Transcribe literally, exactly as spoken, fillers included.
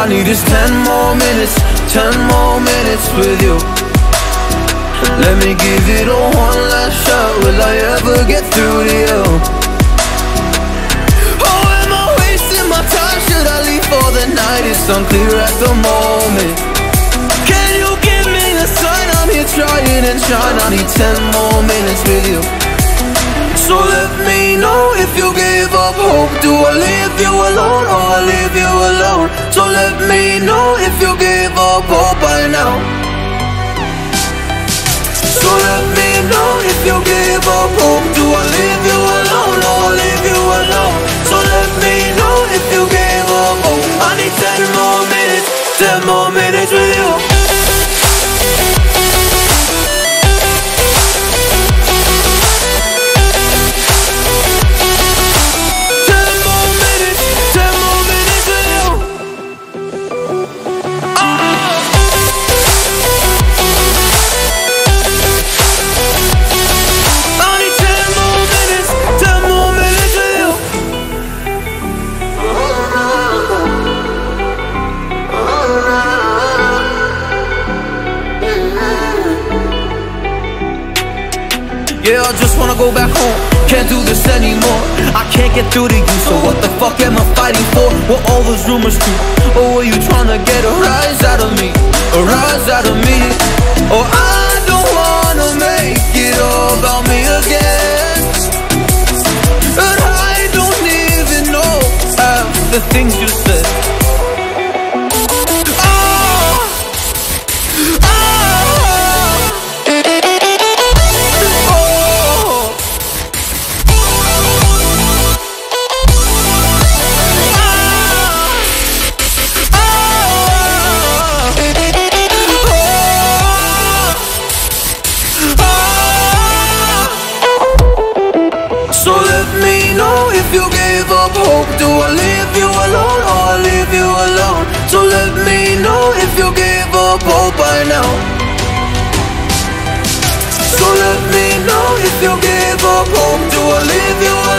I need is ten more minutes, ten more minutes with you. Let me give it a one last shot. Will I ever get through to you? Oh, am I wasting my time? Should I leave for the night? It's unclear at the moment. Can you give me a sign? I'm here trying and trying. I need ten more minutes with you. So let me know if you give up hope. Do I leave you alone or I leave you alone? So let me know if you give up hope by now. So let me know if you give up hope. Do I leave you alone or I leave you alone? So let me know if you give up hope. I need ten more minutes, ten more minutes with you. Yeah, I just wanna go back home. Can't do this anymore. I can't get through to you, so what the fuck am I fighting for? What all those rumors do? Or were you trying to get a rise out of me? A rise out of me? Oh, I don't wanna make it all about me again. And I don't even know half the things you said. So let me know if you gave up hope. Do I leave you alone or I leave you alone? So let me know if you gave up hope by now. So let me know if you gave up hope. Do I leave you alone?